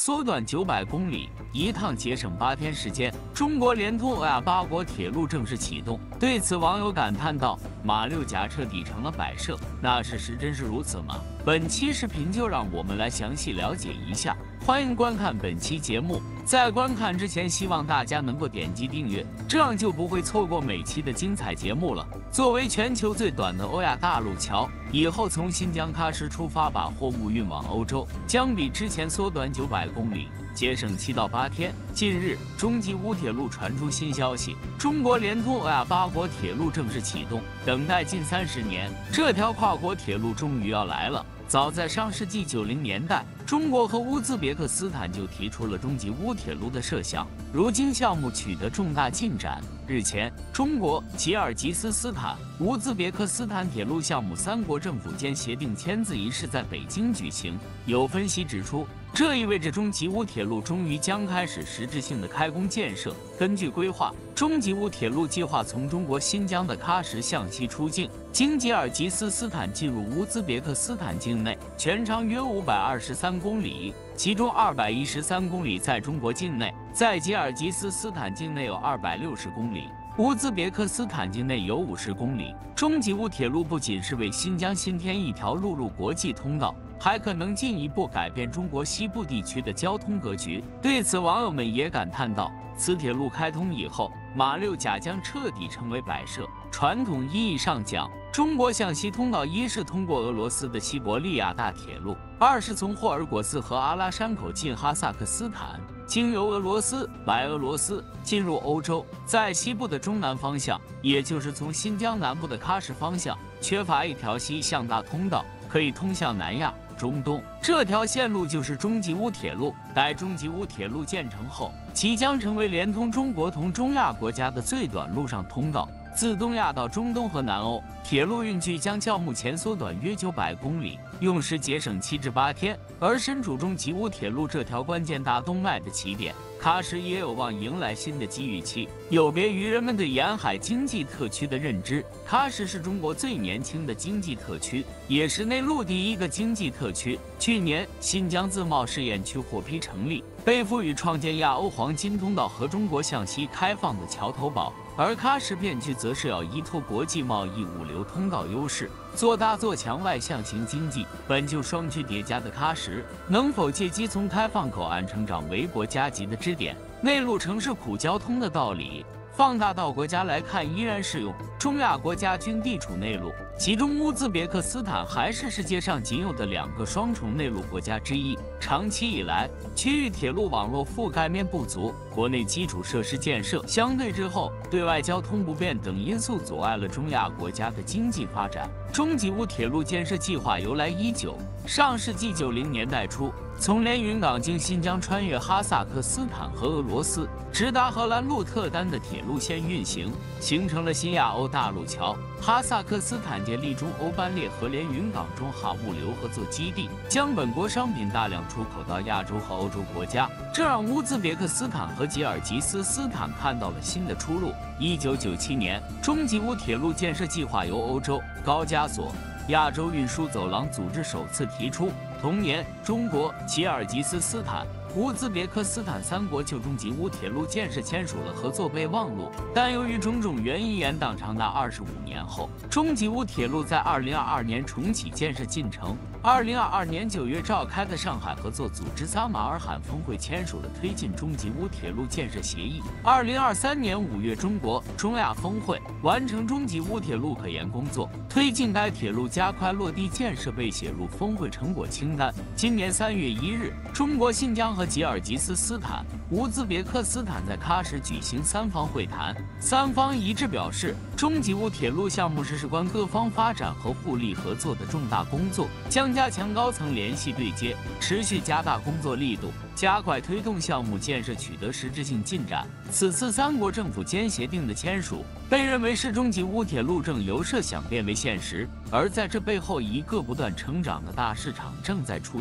缩短900公里，一趟节省8天时间。中国联通欧亚8国铁路正式启动。对此，网友感叹道：“马六甲彻底成了摆设，那事实真是如此吗？”本期视频就让我们来详细了解一下。欢迎观看本期节目。在观看之前，希望大家能够点击订阅，这样就不会错过每期的精彩节目了。作为全球最短的欧亚大陆桥，以后从新疆喀什出发，把货物运往欧洲，将比之前缩短900公里，节省7到8天。近日，中吉乌铁路传出新消息，中国联通欧亚8国铁路正式启动。等待近30年，这条跨国铁路终于要来了。早在上世纪90年代，中国和乌兹别克斯坦就提出了中吉乌铁路的设想，如今项目取得重大进展。日前，中国、吉尔吉斯斯坦、乌兹别克斯坦铁路项目3国政府间协定签字仪式在北京举行。有分析指出，这意味着中吉乌铁路终于将开始实质性的开工建设。根据规划，中吉乌铁路计划从中国新疆的喀什向西出境，经吉尔吉斯斯坦进入乌兹别克斯坦境内，全长约523公里，其中213公里在中国境内，在吉尔吉斯斯坦境内有260公里。乌兹别克斯坦境内有50公里。中吉乌铁路不仅是为新疆新添一条陆路国际通道，还可能进一步改变中国西部地区的交通格局。对此，网友们也感叹道：“此铁路开通以后，马六甲将彻底成为摆设。”传统意义上讲，中国向西通道一是通过俄罗斯的西伯利亚大铁路，二是从霍尔果斯和阿拉山口进哈萨克斯坦，经由俄罗斯、白俄罗斯进入欧洲。在西部的中南方向，也就是从新疆南部的喀什方向，缺乏一条西向大通道，可以通向南亚、中东。这条线路就是中吉乌铁路。待中吉乌铁路建成后，即将成为连通中国同中亚国家的最短陆上通道。自东亚到中东和南欧，铁路运距将较目前缩短约900公里，用时节省7至8天。而身处中吉乌铁路这条关键大动脉的起点，喀什也有望迎来新的机遇期。有别于人们对沿海经济特区的认知，喀什是中国最年轻的经济特区，也是内陆第一个经济特区。去年，新疆自贸试验区获批成立，被赋予创建亚欧黄金通道和中国向西开放的桥头堡。而喀什片区则是要依托国际贸易物流通道优势，做大做强外向型经济。本就双区叠加的喀什，能否借机从开放口岸成长为国家级的支点？内陆城市苦交通的道理，放大到国家来看依然适用。中亚国家均地处内陆，其中乌兹别克斯坦还是世界上仅有的2个双重内陆国家之一。长期以来，区域铁路网络覆盖面不足，国内基础设施建设相对滞后，对外交通不便等因素阻碍了中亚国家的经济发展。中吉乌铁路建设计划由来已久，上世纪90年代初，从连云港经新疆穿越哈萨克斯坦和俄罗斯，直达荷兰鹿特丹的铁路线运行，形成了新亚欧大陆桥。哈萨克斯坦建立中欧班列和连云港中哈物流合作基地，将本国商品大量出口到亚洲和欧洲国家，这让乌兹别克斯坦和吉尔吉斯斯坦看到了新的出路。1997年，中吉乌铁路建设计划由欧洲、高加索、亚洲运输走廊组织首次提出。同年，中国、吉尔吉斯斯坦、乌兹别克斯坦3国就中吉乌铁路建设签署了合作备忘录，但由于种种原因延宕长达25年后，中吉乌铁路在2022年重启建设进程。2022年9月召开的上海合作组织撒马尔罕峰会签署了推进中吉乌铁路建设协议。2023年5月，中国中亚峰会完成中吉乌铁路可研工作，推进该铁路加快落地建设被写入峰会成果清单。今年3月1日，中国新疆和吉尔吉斯斯坦、乌兹别克斯坦在喀什举行3方会谈，3方一致表示，中吉乌铁路项目是事关各方发展和互利合作的重大工作，将加强高层联系对接，持续加大工作力度，加快推动项目建设取得实质性进展。此次3国政府间协定的签署，被认为是中吉乌铁路正由设想变为现实，而在这背后，一个不断成长的大市场正在出现。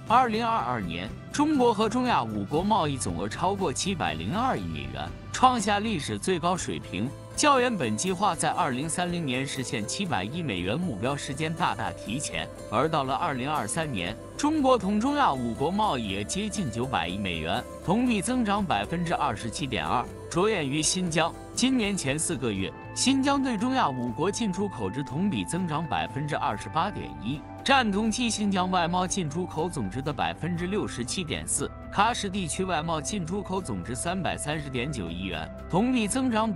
2022年，中国和中亚5国贸易总额超过702亿美元，创下历史最高水平。较原本计划在2030年实现700亿美元目标时间大大提前，而到了2023年，中国同中亚5国贸易也接近900亿美元，同比增长27.2%。着眼于新疆，今年前4个月，新疆对中亚5国进出口值同比增长28.1%，占同期新疆外贸进出口总值的67.4%。喀什地区外贸进出口总值330.9亿元，同比增长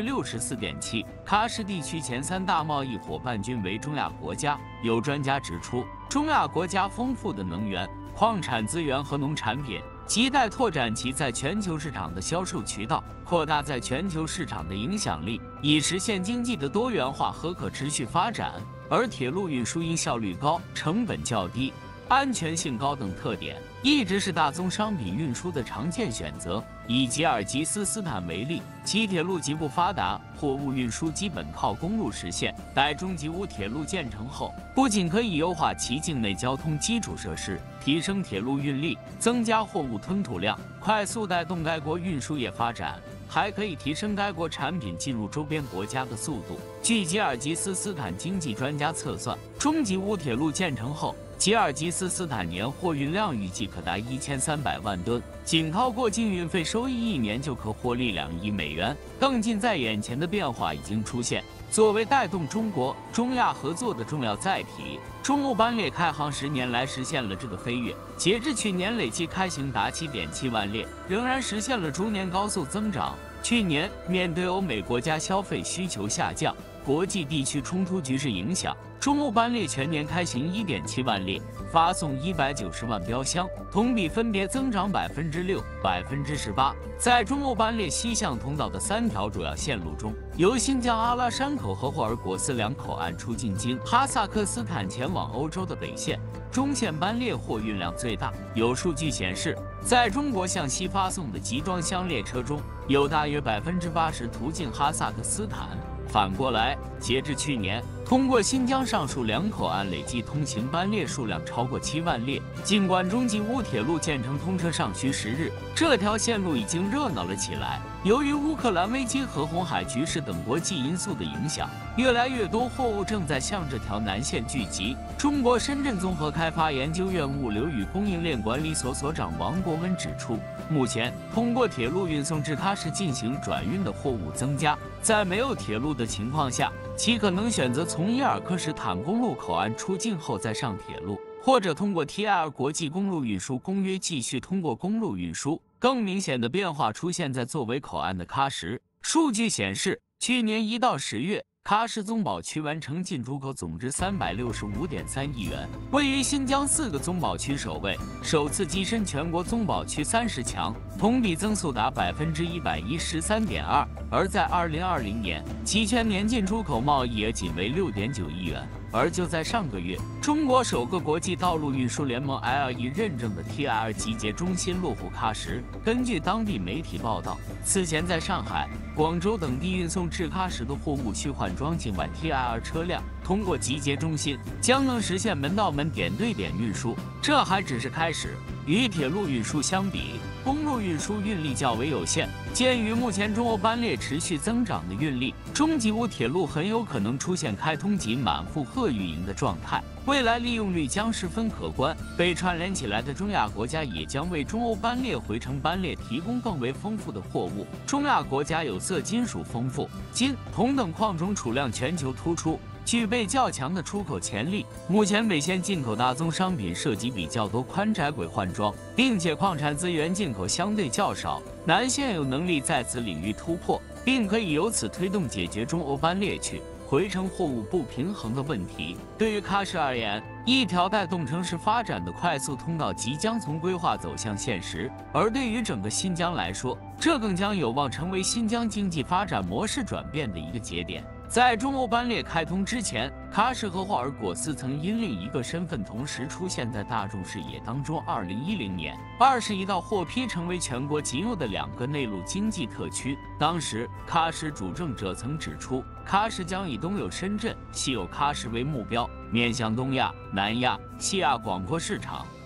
64.7%。喀什地区前3大贸易伙伴均为中亚国家。有专家指出，中亚国家丰富的能源、矿产资源和农产品，亟待拓展其在全球市场的销售渠道，扩大在全球市场的影响力，以实现经济的多元化和可持续发展。而铁路运输因效率高、成本较低、安全性高等特点，一直是大宗商品运输的常见选择。以吉尔吉斯斯坦为例，其铁路极不发达，货物运输基本靠公路实现。待中吉乌铁路建成后，不仅可以优化其境内交通基础设施，提升铁路运力，增加货物吞吐量，快速带动该国运输业发展，还可以提升该国产品进入周边国家的速度。据吉尔吉斯斯坦经济专家测算，中吉乌铁路建成后，吉尔吉斯斯坦年货运量预计可达1300万吨，仅靠过境运费收益，1年就可获利2亿美元。更近在眼前的变化已经出现。作为带动中国、中亚合作的重要载体，中欧班列开航10年来实现了这个飞跃。截至去年，累计开行达7.7万列，仍然实现了逐年高速增长。去年，面对欧美国家消费需求下降、国际地区冲突局势影响，中欧班列全年开行1.7万列，发送190万标箱，同比分别增长6%、18%。在中欧班列西向通道的3条主要线路中，由新疆阿拉山口和霍尔果斯两口岸出境经哈萨克斯坦前往欧洲的北线中线班列货运量最大。有数据显示，在中国向西发送的集装箱列车中，有大约80%途径哈萨克斯坦。反过来，截至去年，通过新疆上述两口岸累计通行班列数量超过7万列。尽管中吉乌铁路建成通车尚需10日，这条线路已经热闹了起来。由于乌克兰危机和红海局势等国际因素的影响，越来越多货物正在向这条南线聚集。中国深圳综合开发研究院物流与供应链管理所所长王国温指出，目前通过铁路运送至喀什进行转运的货物增加，在没有铁路的情况下，其可能选择从伊尔克什坦公路口岸出境后再上铁路，或者通过 TIR 国际公路运输公约继续通过公路运输。更明显的变化出现在作为口岸的喀什。数据显示，去年1到10月，喀什宗保区完成进出口总值365.3亿元，位于新疆4个宗保区首位，首次跻身全国宗保区30强，同比增速达113.2%。而在2020年，其全年进出口贸易额仅为6.9亿元。而就在上个月，中国首个国际道路运输联盟 LE 认证的 TIR 集结中心落户喀什。根据当地媒体报道，此前在上海、广州等地运送至喀什的货物需换装境外 TIR 车辆，通过集结中心将能实现门到门、点对点运输。这还只是开始。与铁路运输相比，公路运输运力较为有限。鉴于目前中欧班列持续增长的运力，中吉乌铁路很有可能出现开通及满负荷运营的状态，未来利用率将十分可观。被串联起来的中亚国家也将为中欧班列回程班列提供更为丰富的货物。中亚国家有色金属丰富，金、铜等矿种储量全球突出，具备较强的出口潜力。目前北线进口大宗商品涉及比较多宽窄轨换装，并且矿产资源进口相对较少，南线有能力在此领域突破，并可以由此推动解决中欧班列去回程货物不平衡的问题。对于喀什而言，一条带动城市发展的快速通道即将从规划走向现实，而对于整个新疆来说，这更将有望成为新疆经济发展模式转变的一个节点。在中欧班列开通之前，喀什和霍尔果斯曾因另一个身份同时出现在大众视野当中。2010年，21道获批成为全国仅有的2个内陆经济特区。当时，喀什主政者曾指出，喀什将以东有深圳、西有喀什为目标，面向东亚、南亚、西亚广阔市场。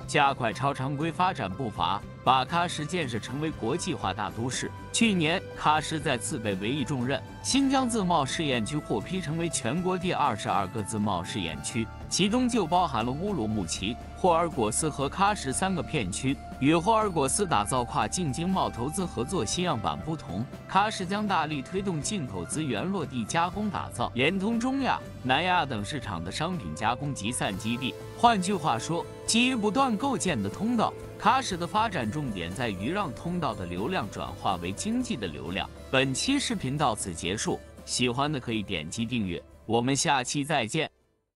加快超常规发展步伐，把喀什建设成为国际化大都市。去年，喀什再次被委以重任，新疆自贸试验区获批成为全国第22个自贸试验区，其中就包含了乌鲁木齐、霍尔果斯和喀什3个片区。与霍尔果斯打造跨境经贸投资合作新样板不同，喀什将大力推动进口资源落地加工打造，连通中亚、南亚等市场的商品加工集散基地。换句话说，基于不断构建的通道，喀什的发展重点在于让通道的流量转化为经济的流量。本期视频到此结束，喜欢的可以点击订阅，我们下期再见。